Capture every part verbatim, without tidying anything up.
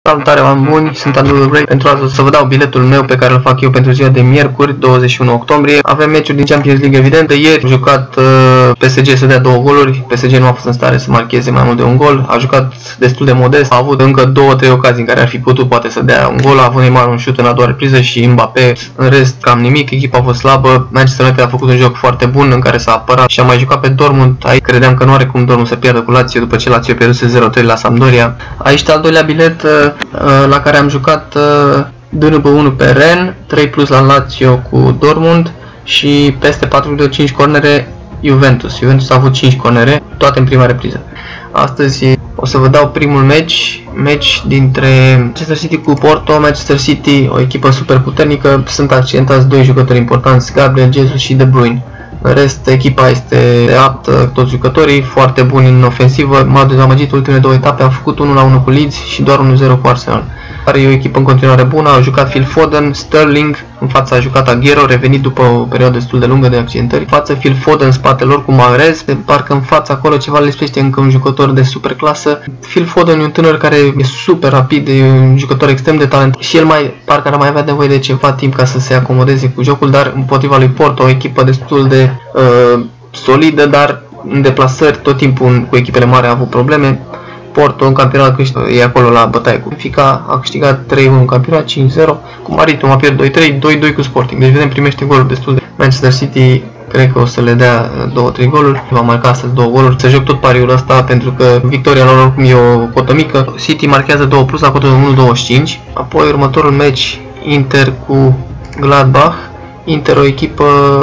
Salutare, oameni buni, sunt Andrew Gray. Pentru asta o să vă dau biletul meu pe care îl fac eu pentru ziua de miercuri, douăzeci și unu octombrie. Avem meciuri din Champions League, evident. Ieri a jucat uh, P S G să dea două goluri. P S G nu a fost în stare să marcheze mai mult de un gol. A jucat destul de modest. A avut încă două trei ocazii în care ar fi putut poate să dea un gol. A avut Neymar un șut în a doua repriză și Mbappé. În rest, cam nimic. Echipa a fost slabă. Manchester United a făcut un joc foarte bun în care s-a apărat și a mai jucat pe Dortmund. Aici credeam că nu are cum Dortmund să pierdă cu Lazio după ce Lazio pierduse zero trei la Sampdoria. Aici al doilea bilet uh, la care am jucat uh, D N B unu pe Rennes, trei plus la Lazio cu Dortmund și peste patru virgulă cinci cornere Juventus. Juventus a avut cinci cornere, toate în prima repriză. Astăzi o să vă dau primul match, match dintre Manchester City cu Porto. Manchester City, o echipă super puternică, sunt accidentați doi jucători importanți, Gabriel Jesus și De Bruyne. În rest, echipa este aptă, toți jucătorii, foarte buni în ofensivă. M-a dezamăgit ultimele două etape, am făcut unu la unu cu Leeds și doar unu zero cu Arsenal. Are o echipă în continuare bună, au jucat Phil Foden, Sterling, în fața a jucat Aguero, revenit după o perioadă destul de lungă de accidentări. În față Phil Foden, în spatele lor cu Mahrez, parcă în fața acolo ceva le lipsește încă un jucător de super clasă. Phil Foden e un tânăr care e super rapid, e un jucător extrem de talentat și el mai parcă ar mai avea nevoie de ceva timp ca să se acomodeze cu jocul, dar împotriva lui Porto, o echipă destul de uh, solidă, dar în deplasări tot timpul cu echipele mari a avut probleme. Porto în campionat e acolo la bătaie cu Benfica, a câștigat trei unu în campionat, cinci zero, cu Maritim a pierdut doi trei, doi doi cu Sporting. Deci vedem, primește goluri destul de... Manchester City cred că o să le dea două trei goluri, va marca astăzi două goluri. Să joc tot pariul ăsta pentru că victoria lor oricum e o cotă mică. City marchează două plus la cotă de unu virgulă douăzeci și cinci. Apoi următorul match, Inter cu Gladbach. Inter, o echipă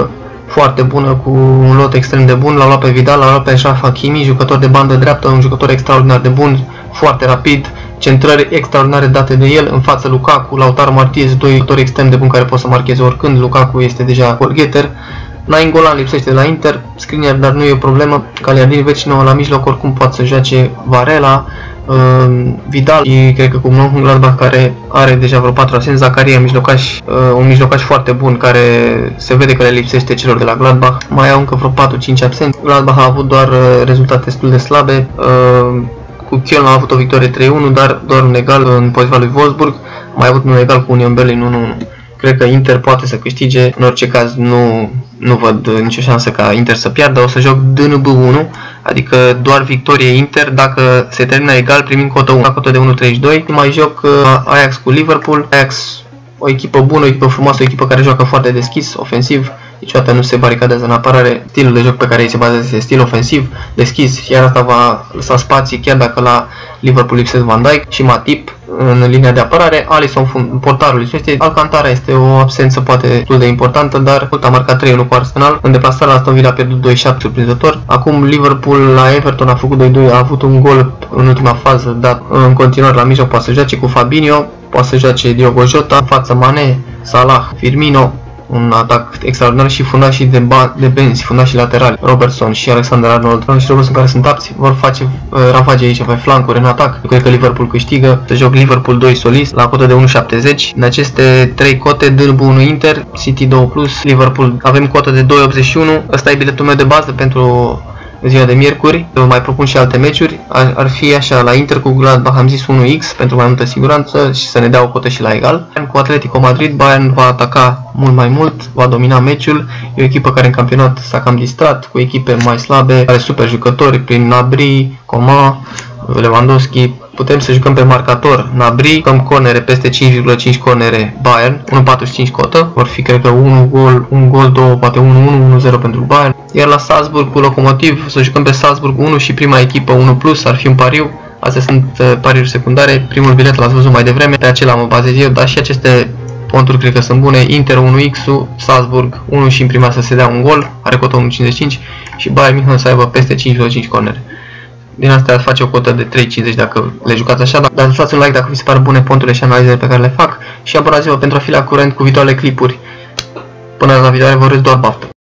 foarte bună, cu un lot extrem de bun, l-a luat pe Vidal, l-a luat pe Achraf Hakimi, jucător de bandă dreaptă, un jucător extraordinar de bun, foarte rapid, centrări extraordinare date de el, în față Lukaku, Lautaro Martinez, doi jucători extrem de buni care pot să marcheze oricând. Lukaku este deja goalgetter. Nainggolan lipsește de la Inter, Skriniar, dar nu e o problemă, Cagliari Vecino la mijloc, oricum poate să joace Varela, uh, Vidal și cred că cu Mönchengladbach care are deja vreo patru asenți, Zakaria, mijlocaș, uh, un mijlocaș foarte bun care se vede că le lipsește celor de la Gladbach. Mai au încă vreo patru cinci absenți. Gladbach a avut doar uh, rezultate destul de slabe. Uh, cu Köln a avut o victorie trei unu, dar doar un egal în poziția lui Wolfsburg. Mai a avut un egal cu Union Berlin unu unu. Cred că Inter poate să câștige, în orice caz nu, nu văd nicio șansă ca Inter să piardă. O să joc D N B unu, adică doar victorie Inter, dacă se termină egal primim cotă unu, la cotă de unu virgulă treizeci și doi. Mai joc Ajax cu Liverpool. Ajax, o echipă bună, o echipă frumoasă, o echipă care joacă foarte deschis, ofensiv, niciodată nu se baricadează în apărare. Stilul de joc pe care ei se bazează este stil ofensiv, deschis, iar asta va lăsa spații, chiar dacă la Liverpool lipsesc Van Dijk și Matip în linia de apărare. Alisson, portarul lipsește. Alcantara este o absență poate destul de importantă, dar a marcat trei unu cu Arsenal. În deplasare la Aston Villa a pierdut doi șapte surprinzător. Acum Liverpool la Everton a făcut doi doi, a avut un gol în ultima fază, dar în continuare la mijloc poate să joace cu Fabinho, poate să joace Diogo Jota, în față Mane, Salah, Firmino, un atac extraordinar și fundașii de, de benzi, fundașii laterali, Robertson și Alexander Arnold și Robertson, care sunt apți, vor face uh, ravage aici pe flancuri în atac. Eu cred că Liverpool câștigă. Să joc Liverpool doi solist la cotă de unu virgulă șaptezeci. În aceste trei cote, D N B unu Inter, City doi plus, Liverpool avem cotă de doi virgulă optzeci și unu. Ăsta e biletul meu de bază pentru ziua de miercuri. Vă mai propun și alte meciuri. Ar, ar fi așa, la Inter cu Gladbach am zis unu x pentru mai multă siguranță și să ne dea o cotă și la egal. Cu Atletico Madrid, Bayern va ataca mult mai mult, va domina meciul. E o echipă care în campionat s-a cam distrat cu echipe mai slabe, are super jucători prin Gnabry, Coman, Lewandowski. Putem să jucăm pe marcator Gnabry, jucăm cornere peste cinci virgulă cinci cornere Bayern, unu virgulă patruzeci și cinci cotă, vor fi cred că unu gol, un gol, doi, poate unu unu, unu zero pentru Bayern. Iar la Salzburg cu Lokomotiv, să jucăm pe Salzburg unu și prima echipă unu plus, ar fi un pariu. Astea sunt uh, pariuri secundare, primul bilet l-ați văzut mai devreme, pe acela mă bazez eu, dar și aceste ponturi cred că sunt bune. Inter unu x-ul, Salzburg unu și în prima să se dea un gol, are cotă unu virgulă cincizeci și cinci și Bayern München să aibă peste cinci virgulă cinci cornere. Din astea face o cotă de trei virgulă cincizeci dacă le jucați așa, dar lăsați un like dacă vi se par bune ponturile și analizele pe care le fac și abonați-vă pentru a fi la curent cu viitoarele clipuri. Până la viitoare vă urez doar baftă!